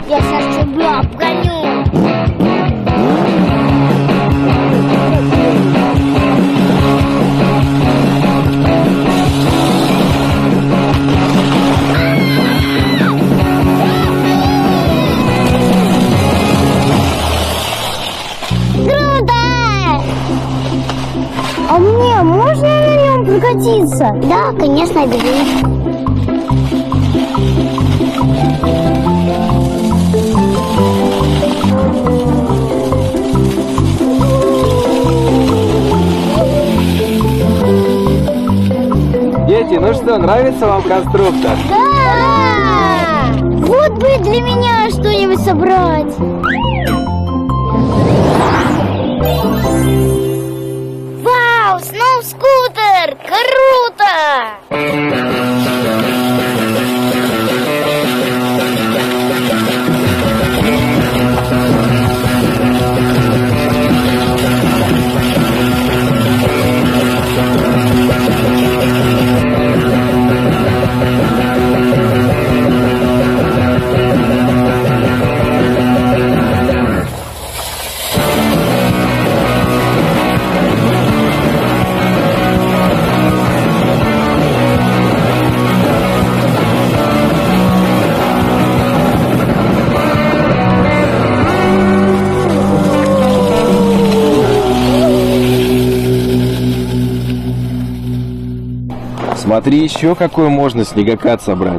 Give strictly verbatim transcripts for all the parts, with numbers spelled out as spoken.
Я сейчас тебя обгоню. Круто! А мне можно на нем прокатиться? Да, конечно, бери. Дети, ну что, нравится вам конструктор? Да! Вот бы для меня что-нибудь собрать. Вау, сноу-скутер! Круто! Смотри, еще какой можно снегокат собрать.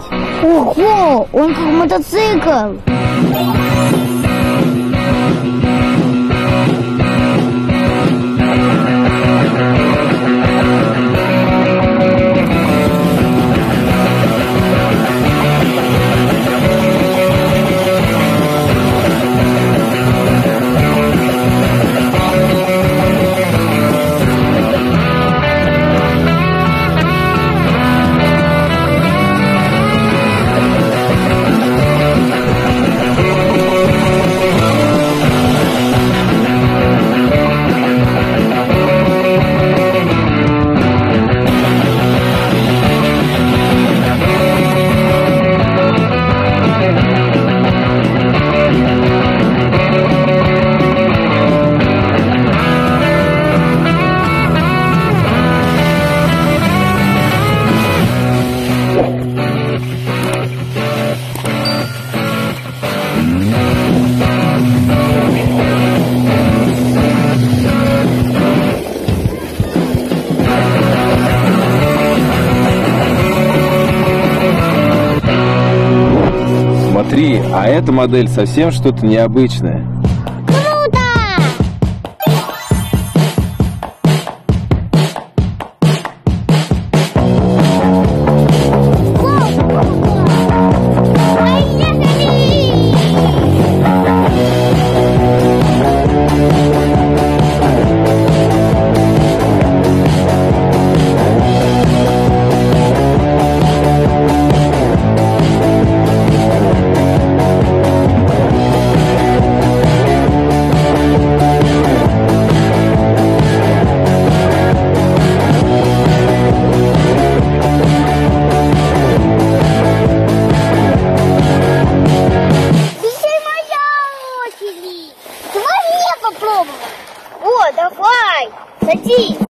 Ого, он как мотоцикл. Смотри, а эта модель совсем что-то необычное.